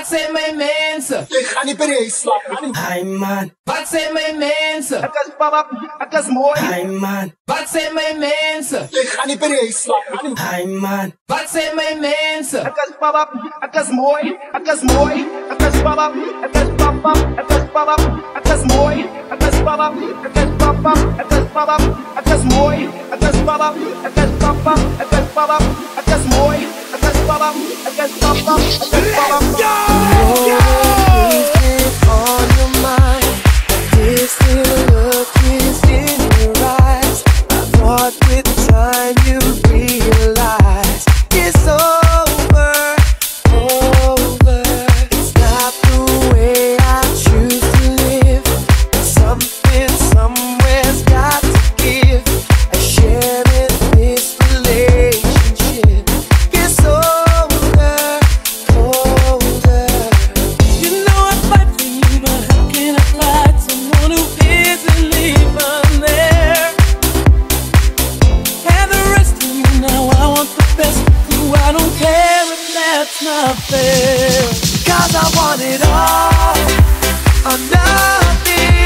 zijn mijn mensen? Ik ga niet per je slapen. Hey man. Wat zijn mijn mensen? Het is mooi. Hey man. Wat zijn mijn mensen? Ik ga niet per je slapen. Hey man. Wat zijn mijn mensen? Het is mooi. Het is mooi. Het is papa. Het is papa. Het is papa. Het is mooi. Het is papa. Het is papa. Het is papa. Het is mooi. Het is papa. Het is papa. Het is papa. Het is mooi. Het is papa. Het is papa. Het is papa. On your mind, this little look is in your eyes. I thought with time you realize it's over. It's not the way I choose to live. Something somewhere's got to give. And sharing this relationship gets older. You know I fight for you, but how can I fight someone who isn't even there? And the rest of you now, I want the best of you. I don't care if that's not fair. 'Cause I want it all or nothing.